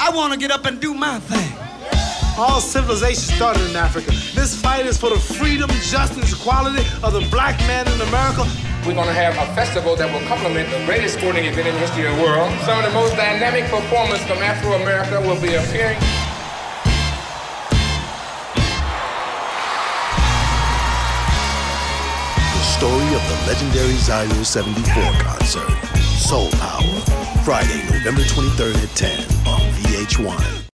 I want to get up and do my thing. All civilization started in Africa. This fight is for the freedom, justice, equality of the black man in America. We're going to have a festival that will complement the greatest sporting event in the history of the world. Some of the most dynamic performers from Afro-America will be appearing. The story of the legendary Zaire 74 concert, Soul Power, Friday, November 23rd at 10 on VH1.